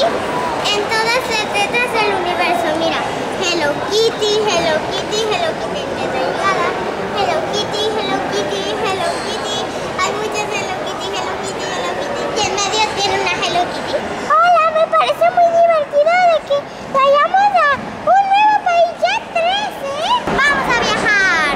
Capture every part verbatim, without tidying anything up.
en todas las letras del universo. Mira, Hello Kitty, Hello Kitty, Hello Kitty en letra delgada, Hello Kitty, Hello Kitty, Hello Kitty. Hay muchas Hello Kitty, Hello Kitty, Hello Kitty. Y en medio tiene una Hello Kitty. Hola, me parece muy divertido de que vayamos a un nuevo país ya tres, ¿eh? ¡Vamos a viajar!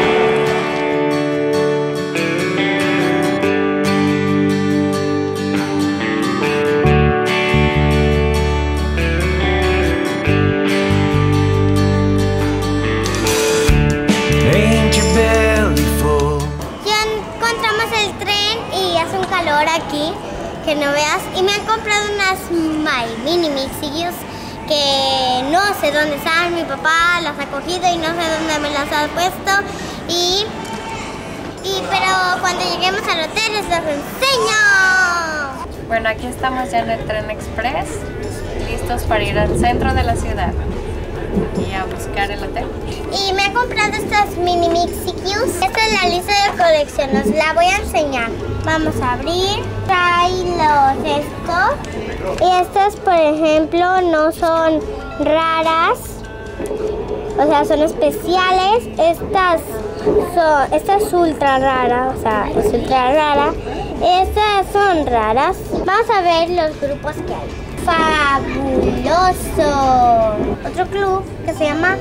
Aquí que no veas, y me han comprado unas My Mini Mixillos que no sé dónde están. Mi papá las ha cogido y no sé dónde me las ha puesto, y, y pero cuando lleguemos al hotel les los enseño. Bueno, aquí estamos ya en el tren express, listos para ir al centro de la ciudad y a buscar el hotel. Y me he comprado estas mini Mixicus. Esta es la lista de colección, os la voy a enseñar. Vamos a abrir. Trae los estos. Y estas, por ejemplo, no son raras. O sea, son especiales. Estas son, esta es ultra rara, o sea, es ultra rara. Estas son raras. Vamos a ver los grupos que hay. ¡Fabuloso! Otro club que se llama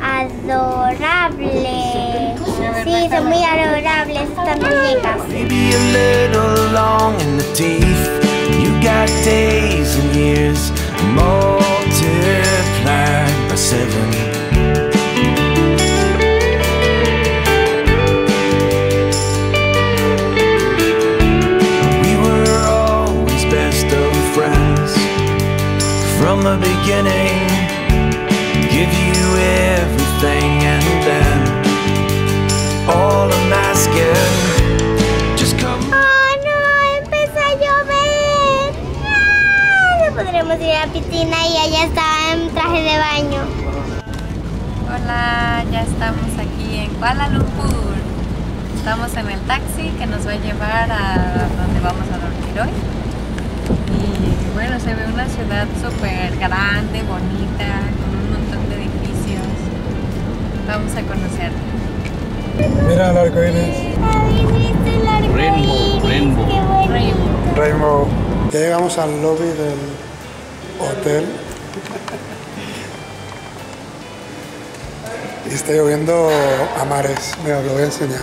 Adorable. Sí, son muy adorables estas muñecas. From the beginning, give you everything, and then all I'm asking, just come. ¡Oh no! Empezó a llover. ¡Ah! No podremos ir a la piscina y ella está en traje de baño. Hola, ya estamos aquí en Kuala Lumpur. Estamos en el taxi que nos va a llevar a donde vamos a dormir hoy. Y bueno, se ve una ciudad súper grande, bonita, con un montón de edificios. Vamos a conocerla. Mira el arco iris. ¿Habéis visto el arco Rainbow, iris? rainbow. Qué bonito. Rainbow. Rainbow. Ya llegamos al lobby del hotel. Y está lloviendo a mares. Mira, os lo voy a enseñar.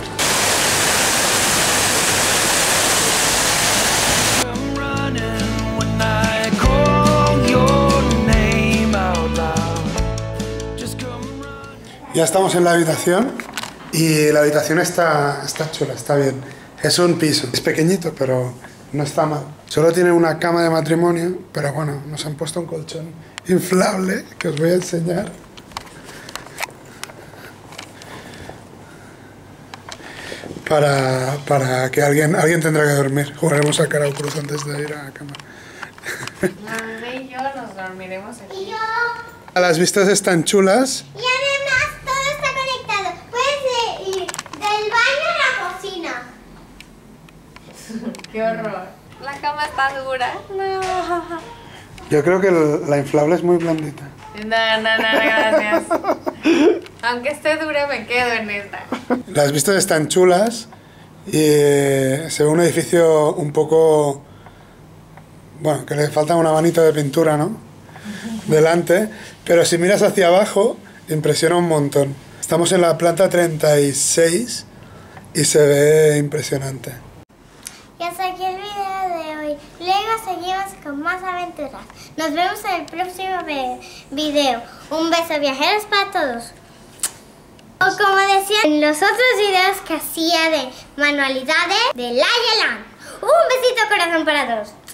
Ya estamos en la habitación y la habitación está, está chula, está bien. Es un piso, es pequeñito, pero no está mal. Solo tiene una cama de matrimonio, pero bueno, nos han puesto un colchón inflable que os voy a enseñar. Para, para que alguien, alguien tendrá que dormir. Jugaremos a cara o cruz antes de ir a la cama. La bebé y yo nos dormiremos aquí. Y yo. Las vistas están chulas. Y además todo está conectado. Puedes ir del baño a la cocina. ¡Qué horror! La cama está dura. No. Yo creo que el- la inflable es muy blandita. No, no, no, gracias. Aunque esté dura, me quedo en esta. Las vistas están chulas y eh, se ve un edificio un poco... Bueno, que le falta una manita de pintura, ¿no? Delante, pero si miras hacia abajo, impresiona un montón. Estamos en la planta treinta y seis y se ve impresionante. Y hasta aquí el video de hoy. Luego seguimos con más aventuras. Nos vemos en el próximo ve- video. Un beso viajeros para todos. O como decía en los otros videos que hacía de manualidades de Laia Land. Un besito corazón para todos.